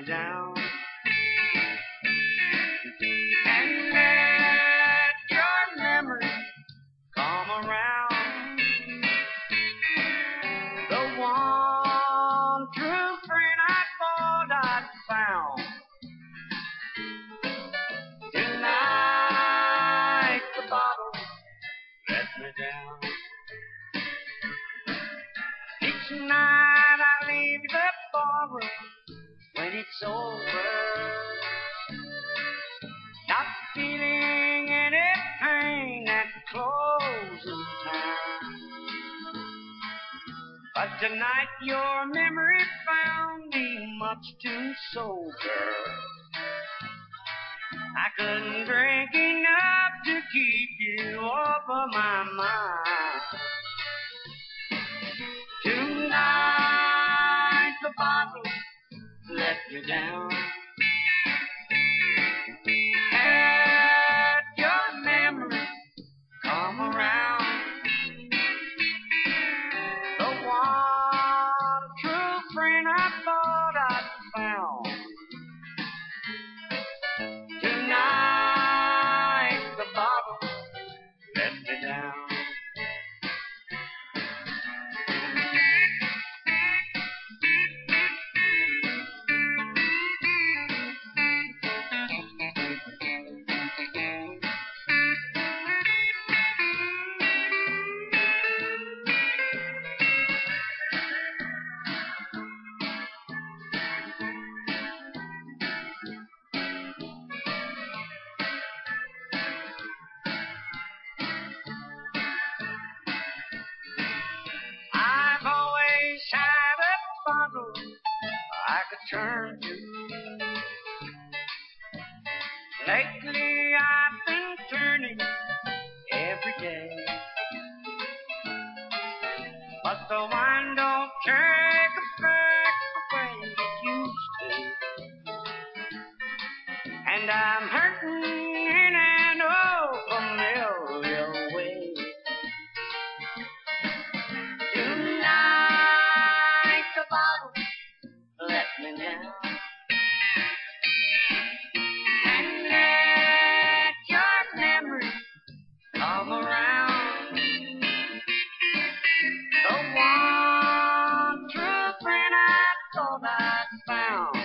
down. And let your memory come around. The one true friend I thought I'd found. Tonight the bottle let me down. Each night I leave the barroom when it's over, not feeling any pain at closing time. But tonight your memory found me much too sober. I couldn't drink enough to keep you off of my mind. Tonight the bottle let you down. Had your memory come around. The one true friend I thought I'd found. Tonight the bottle let me down. I've always had a bottle I could turn to. Lately I've been turning every day, but the wine don't take effect the way it used to, and I'm hurting in an old familiar way. Tonight the bottle let me down. And let your memory come around. The one true friend I thought I'd found.